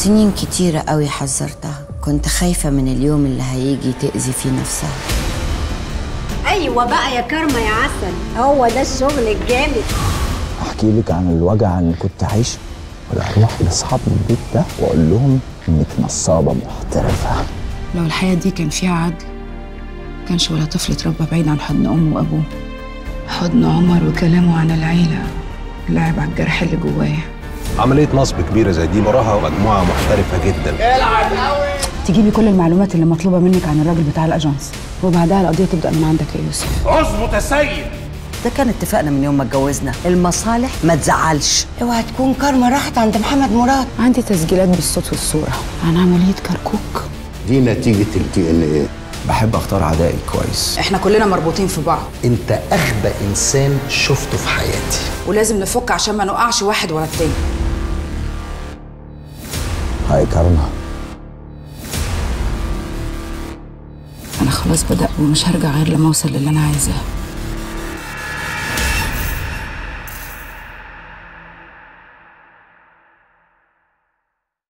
سنين كتيرة قوي حذرتها، كنت خايفة من اليوم اللي هيجي تأذي فيه نفسها. ايوه بقى يا كارما يا عسل، هو ده الشغل الجامد. احكي لك عن الوجع اللي كنت عايشه، ولا اروح لاصحاب البيت ده واقول لهم انك نصابه محترفه. لو الحياه دي كان فيها عدل كانش ولا طفل اتربى بعيد عن حضن امه وابوه. حضن عمر وكلامه عن العيله لعب على الجرح اللي جوايا. عمليه نصب كبيره زي دي وراها مجموعه محترفه جدا. العب قوي. تجيبي كل المعلومات اللي مطلوبه منك عن الراجل بتاع الاجانس، وبعدها القضيه تبدا من عندك يا يوسف. اظبط يا سيد. ده كان اتفقنا من يوم ما اتجوزنا، المصالح ما تزعلش. اوعى تكون كارما راحت عند محمد مراد. عندي تسجيلات بالصوت والصوره عن عمليه كركوك. دي نتيجه الDNA. بحب اختار عدائي كويس. احنا كلنا مربوطين في بعض. انت اغبى انسان شفته في حياتي، ولازم نفك عشان ما نوقعش واحد ورا التاني. هاي كارما، انا خلاص بدأ ومش هرجع غير لما اوصل للي انا عايزاه.